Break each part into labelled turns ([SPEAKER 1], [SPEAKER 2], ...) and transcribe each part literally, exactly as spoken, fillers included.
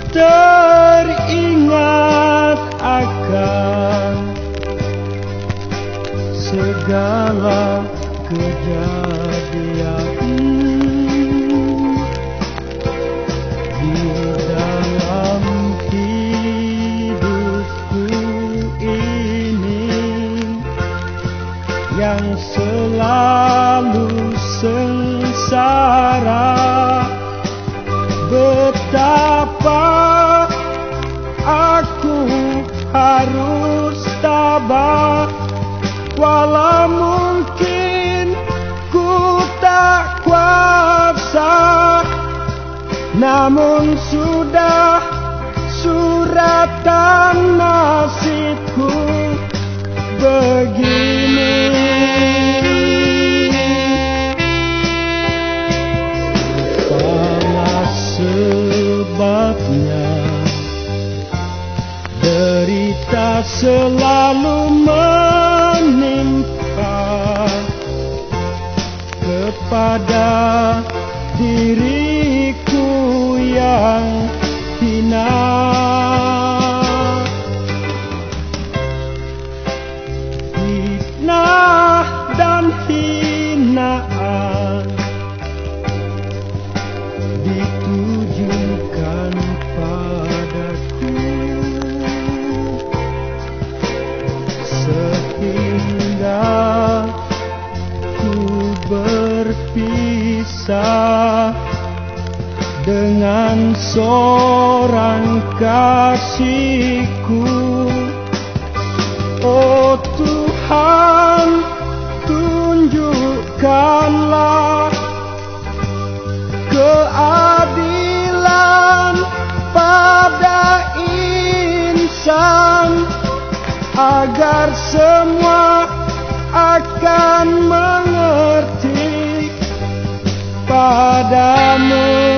[SPEAKER 1] teringat akan segala kejadian di dalam hidupku ini yang selalu sengsara. Betapa aku harus tabah, walau mungkin ku tak kuasa, namun sudah suratan nasibku begini. Sebabnya derita selalu menimpa kepada diriku yang hina. Fitnah dan hinaan ditujukan padaku, sehingga ku berpisah dengan seorang kasihku. Oh Tuhan, tunjukkanlah keadilan pada insan, agar semua akan mengerti padamu.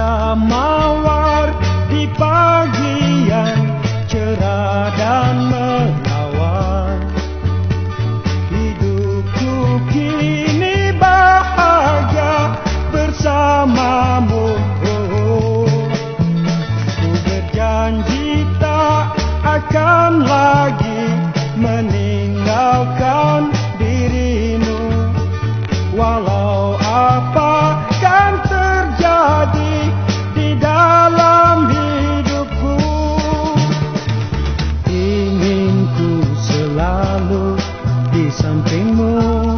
[SPEAKER 1] senja mawar di pagi yang cerah dan menawan. Hidupku kini bahagia bersamamu. Ku berjanji tak akan lagi meninggalkan dirimu, walau apa kan terjadi di dalam hidupku. Ingin ku selalu di sampingmu,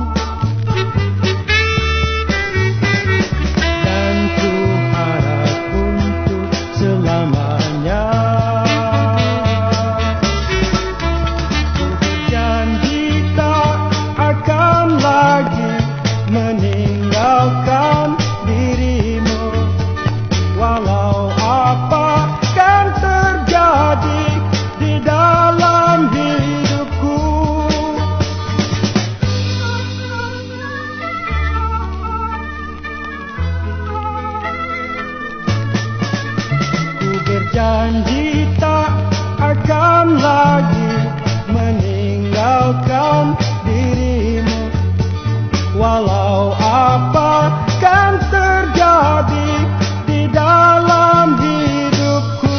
[SPEAKER 1] dan ku harap untuk selamanya. Janji tak akan lagi meninggalkan dirimu, walau apa kan terjadi di dalam hidupku. Ku berjanji tak akan lagi meninggalkan dirimu, walau apa kan terjadi di dalam hidupku.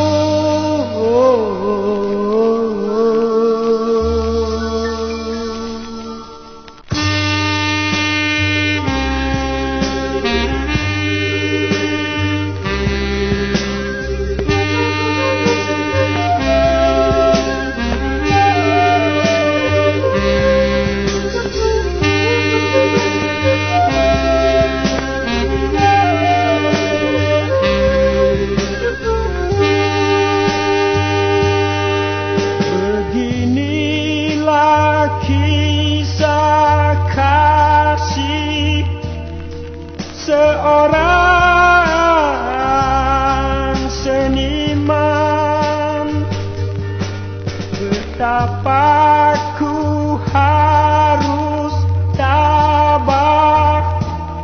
[SPEAKER 1] Kisah kasih seorang seniman, betapa ku harus tabah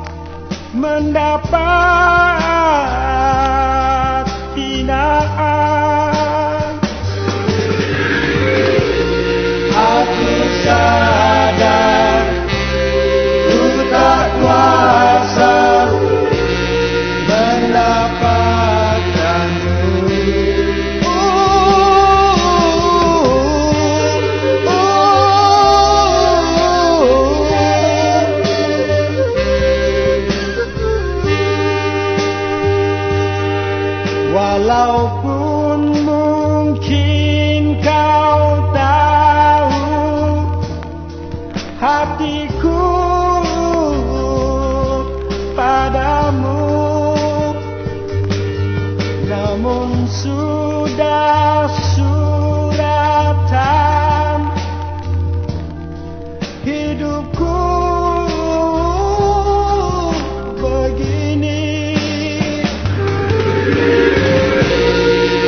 [SPEAKER 1] mendapat hinaan. Aku sadar ku tak kuasa mendapatkanmu. uh, uh, uh. Walaupun mungkin kau tahu hatiku padamu, namun sudah suratan hidupku begini.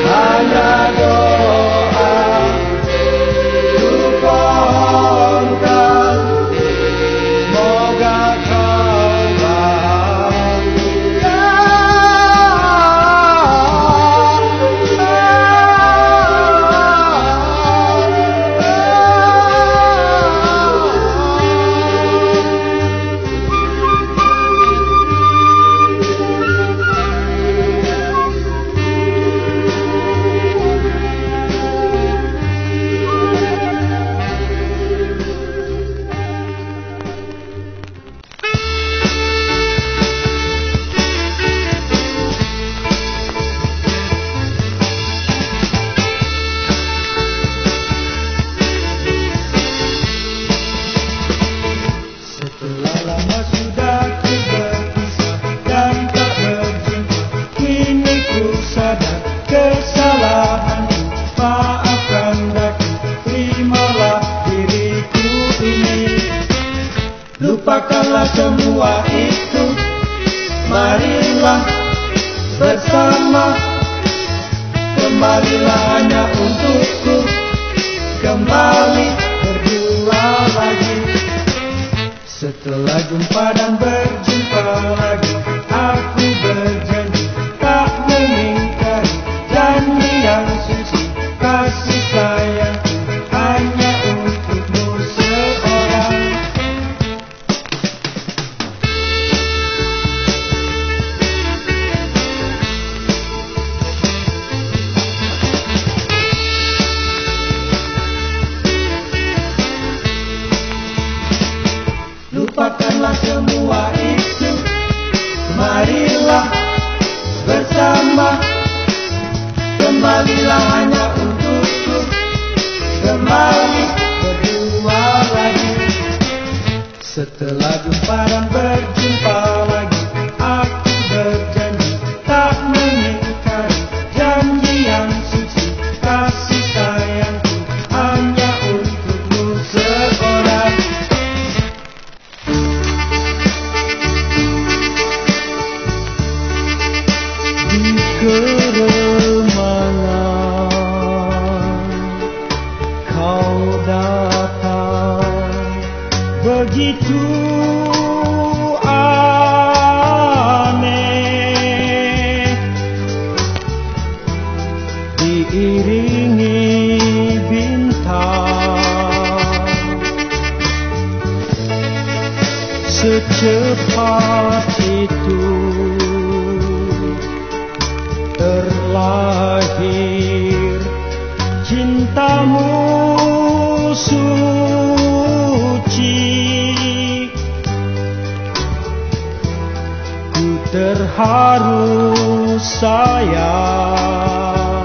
[SPEAKER 1] terharu sayang.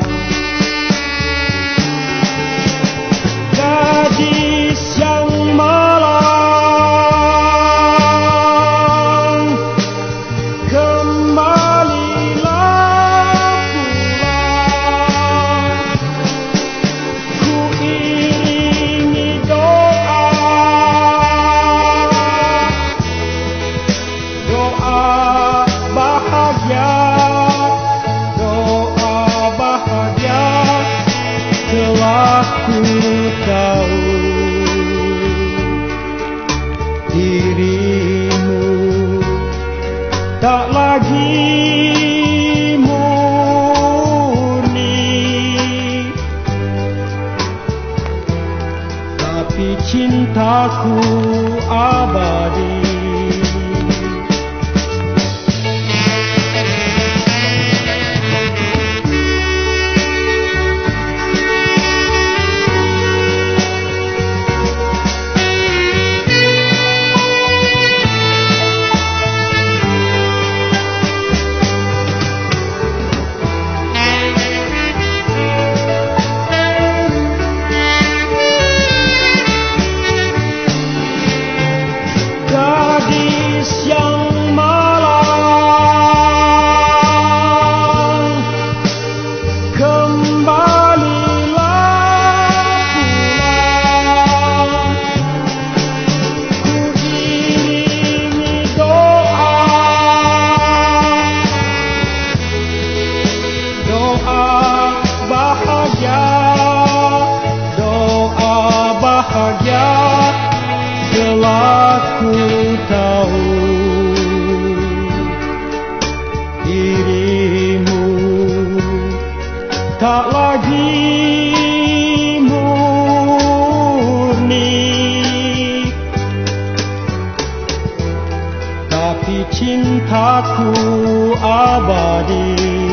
[SPEAKER 1] Gadis yang malang, kembalilah pulang. Ku iringi doa, doa bahagia, doa bahagia. Telah ku tahu dirimu tak lagi murni, tapi cintaku abadi. Gadis yang malang, kembalilah pulang. Ku iringi doa, doa bahagia, doa bahagia. Telah ku tahu dirimu tak lagi murni, tapi cintaku abadi.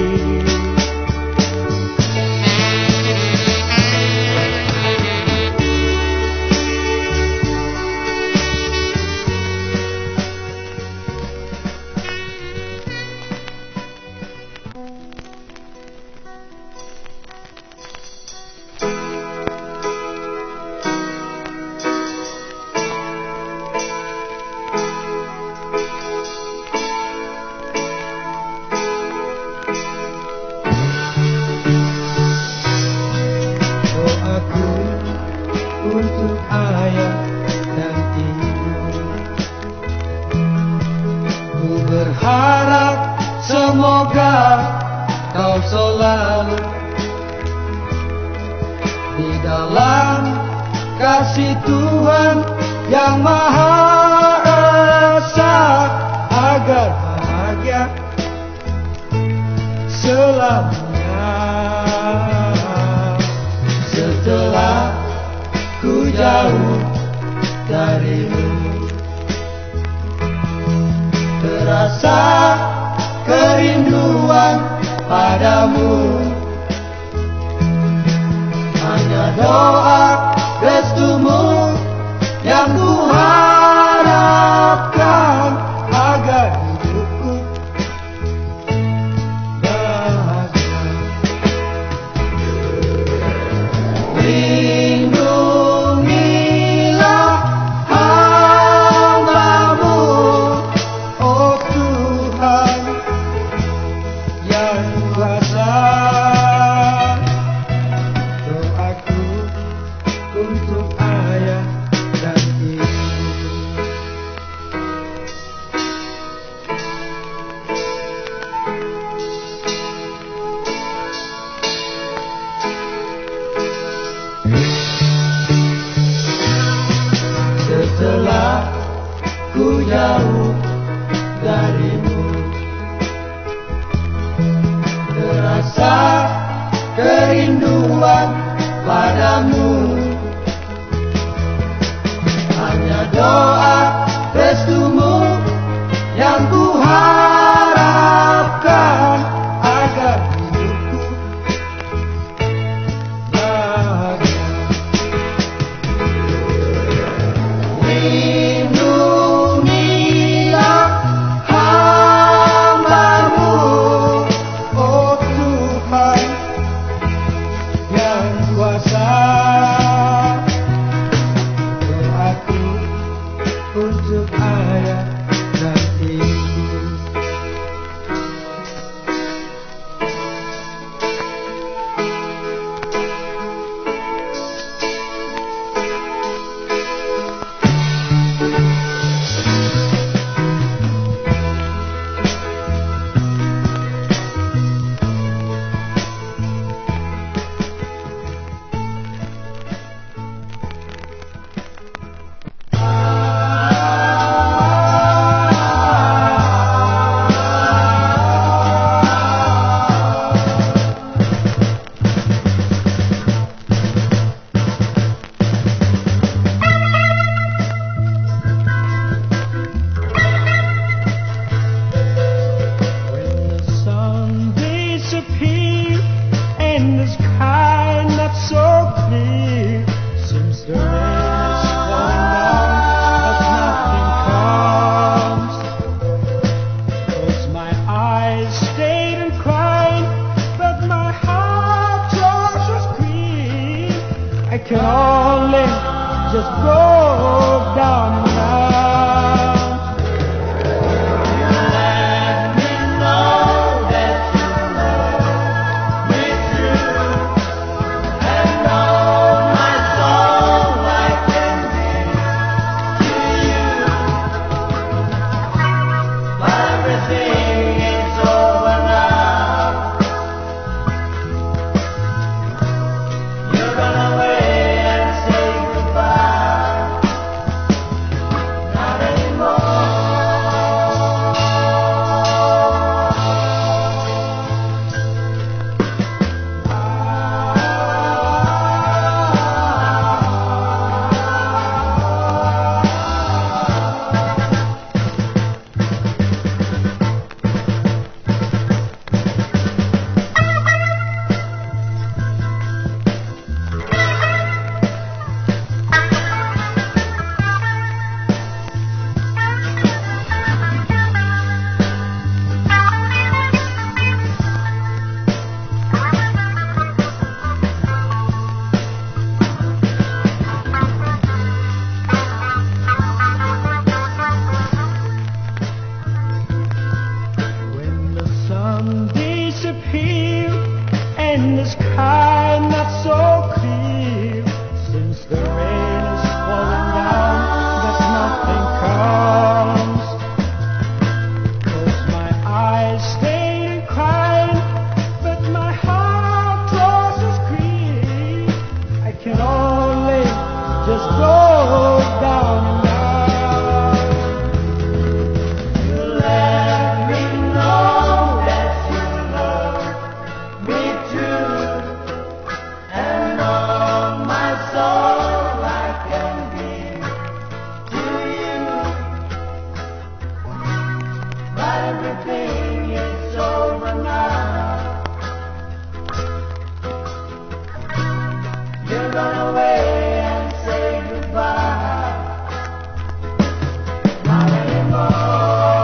[SPEAKER 1] Untuk ayah dan ibu, ku berharap semoga kau selalu di dalam kasih Tuhan yang Maha Esa, agar bahagia selamanya. Setelah ku jauh darimu, terasa kerinduan padamu. Hanya doa restumu yang ku harapkan, agar hidupku bahagia. Lindungilah hamba-Mu, oh Tuhan yang kuasa. Doaku untuk ayah dan ibu. Setelah ku jauh darimu, terasa kerinduan padamu. Hanya doa restumu yang ku harapkan, agar hidupku bahagia. Lindungilah hamba just broke down now.
[SPEAKER 2] You let me know that you love me true, and all my soul I can give to you. But everything is over now. You're gonna wait and say goodbye. Not anymore.
[SPEAKER 1] When the sun disappears and the sky not so clear, since the rain is falling down but nothing comes, 'cause my eyes stay crying but my heart draws a scream, I can only just go down now.
[SPEAKER 2] You let me know that you love me true, and all my soul I can give to you. But everything is over now. You're gonna wait and say goodbye. Not anymore.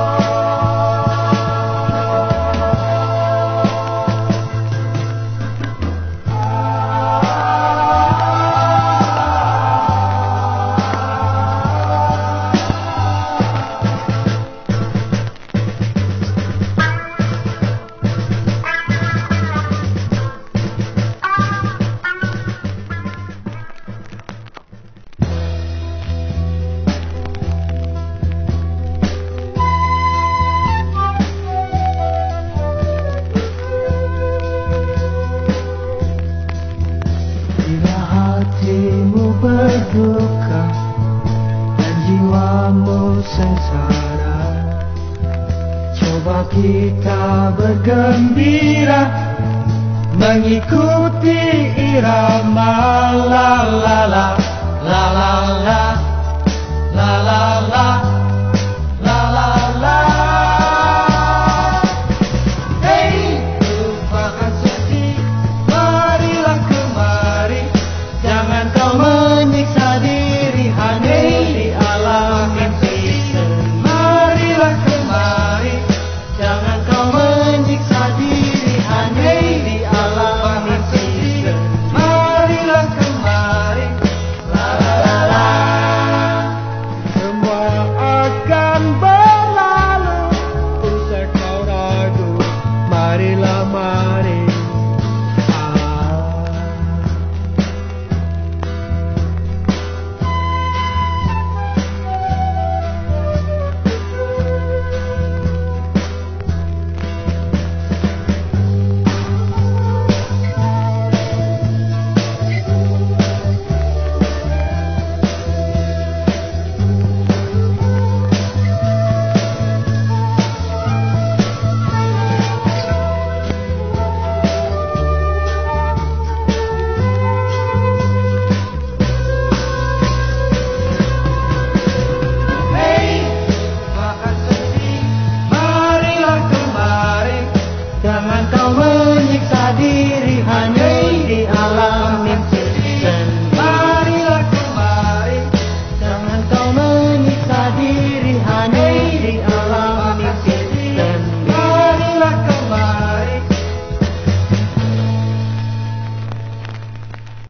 [SPEAKER 1] Bila hatimu berduka dan jiwamu sengsara, coba kita bergembira mengikuti irama la la la la la la la la la.